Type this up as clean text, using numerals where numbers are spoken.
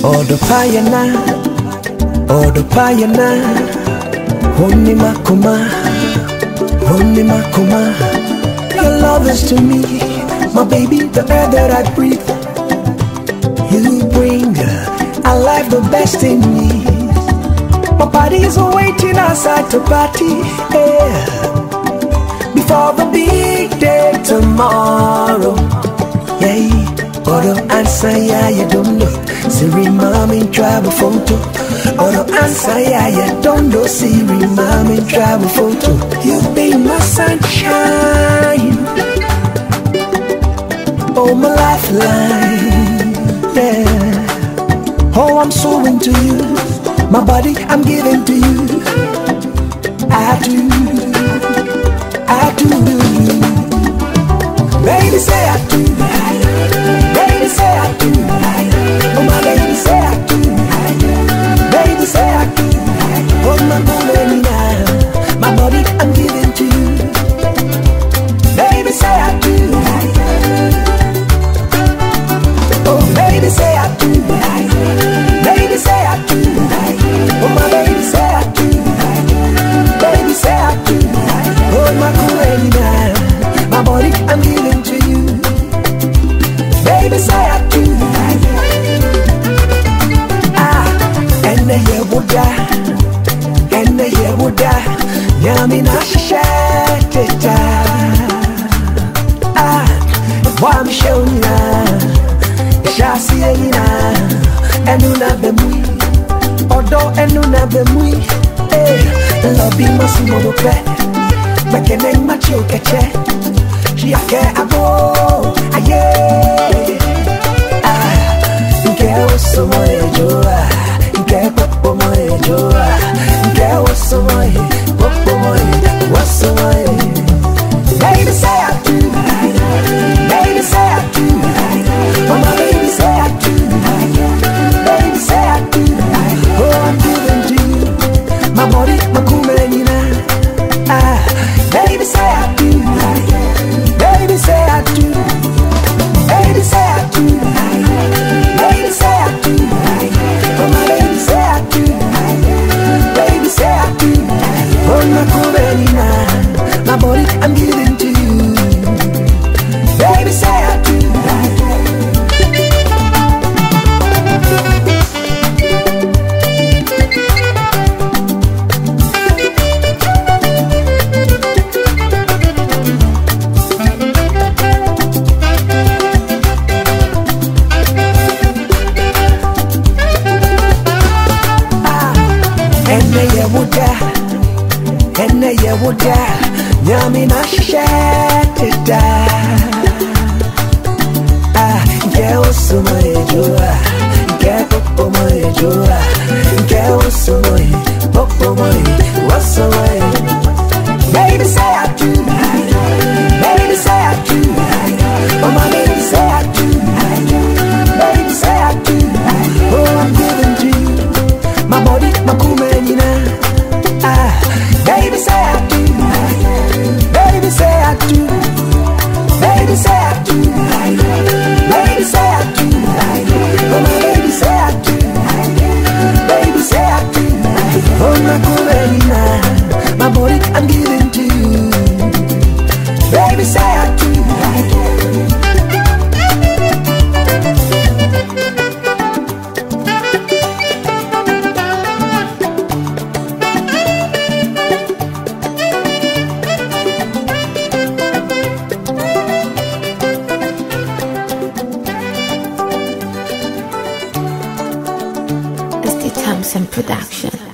Odo payana, Honi makuma. Your love is to me, my baby, the air that I breathe. You bring alive the best in me. My body is waiting outside to party, yeah. Before the big day tomorrow, yeah. Odo answer, yeah, you don't know. Siri mami travel photo. Odo answer, yeah, you don't know. Siri mami travel photo. You be my sunshine, oh my lifeline, yeah. Oh, I'm so into you. My body, I'm giving to you. I do. Baby, say I do. Baby, say I do. Oh, my baby, say I do. Baby, say I do. Oh, my Bulenina. My body, I'm giving to you. Baby, say I do. Oh, baby, say I do. Baby, say I do. Oh, my baby, say I do. Baby, say I do. Oh, my Bulenina. My body, I'm giving to you. Baby, say I do. And the year would die. And the year would die. Yamina Shata. Why I'm showing ya. Shasi Aina. And Una Bemui. Odo and Una Bemui. Love you, Massimo Pet. Making macho catch. She a care abo, aye. Nke oso moye joa, nke popo moye joa, nke oso moye, popo moye, oso moye. Baby say I do, baby say I do, mama baby say I do, baby say I do. Oh, I'm giving to you, my body, my kumenina. Baby say I do. Baby say I do. Baby say I do. Baby say I do. Oh my baby say I do. Baby say I do. Oh my kumenina. My body I'm giving to you. Baby say I do. Yamina Shata. Nke oso moye joa, nke popo moye joa, nke oso moye, popo moye, oso moye. Baby say I do, baby say I do, oh my baby say I do, baby say I do. Oh, I'm giving to you, my body, my kumenina. Baby say I do. Baby say I do. Baby say I do. Baby say I do. Oh my baby say I do. Baby say I do. Oh my kumenina. My body I'm giving to you. Baby say I do. Thompson Production.